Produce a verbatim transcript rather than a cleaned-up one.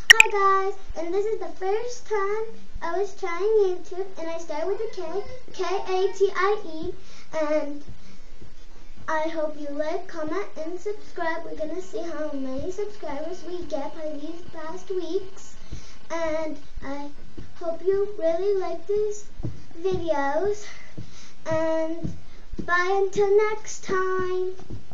Hi guys, and this is the first time I was trying YouTube, and I started with a K, K A T I E, and I hope you like, comment, and subscribe. We're going to see how many subscribers we get by these past weeks, and I hope you really like these videos, and bye until next time.